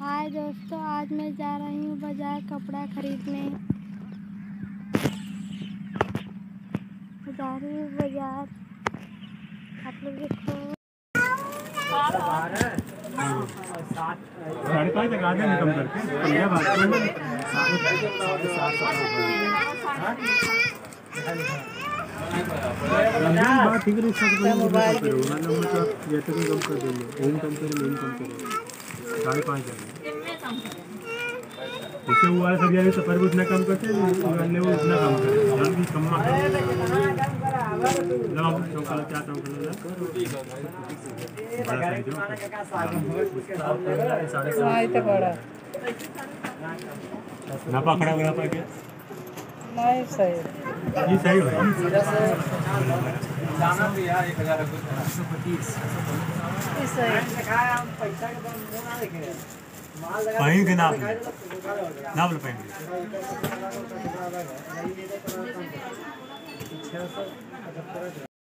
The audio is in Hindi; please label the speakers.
Speaker 1: हाय दोस्तों, आज मैं जा रही हूँ बाजार कपड़ा खरीदने। जा रही हूँ बाजार। आप लोग देखो।
Speaker 2: 5:30 तक आ जाएंगे कम करके। क्या बात है? बात ठीक है। इसका मोबाइल जैसे भी कम कर देंगे। ओम कम करें, ओम कम करें। 5:30 जैसे हुआ है सब यार, सफर भी उतना कम करते हैं, उतना कम करें। जल्दी कम ना पकड़ा गया पाके
Speaker 3: नहीं सही
Speaker 2: ये सही है।
Speaker 4: जाना भी यार 1025
Speaker 2: पहन के नाप पहन